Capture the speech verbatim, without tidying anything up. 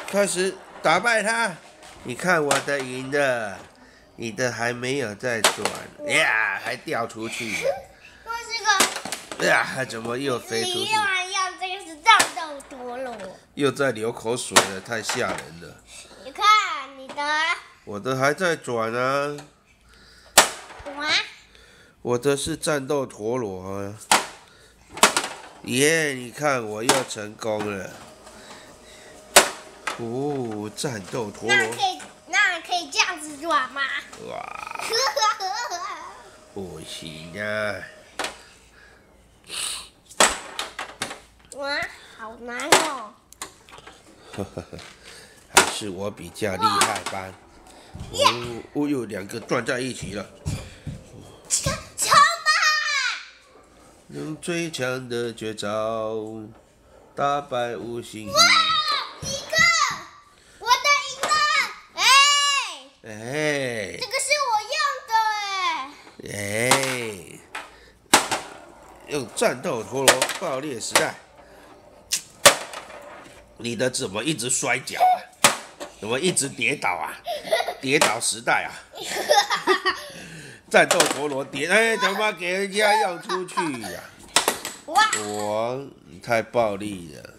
开始打败他。你看我的赢的，你的还没有在转，呀，还掉出去了。 这是个。 呀，怎么又飞出去？ 你又还要这个是战斗陀螺。 又在流口水了，太吓人了。 你看你的。 我的还在转啊。 哇。 我的是战斗陀螺啊。耶！你看我又成功了。哦，战斗陀螺。 那可以，那可以这样子转吗？ 哇！不行啊！ 哇，好难哦。 呵呵呵，还是我比较厉害吧。哦，哦哟，两个撞在一起了。 冲吧！ 用最强的绝招打败无形。 哇，一个，我的赢了！哎。 哎。 这个是我用的哎。 哎。用战斗陀螺爆裂时代。你的怎么一直摔跤啊？怎么一直跌倒啊？跌倒时代啊！战斗陀螺跌，哎，他妈给人家用出去呀、啊！ 哇！ 哇，你太暴力了。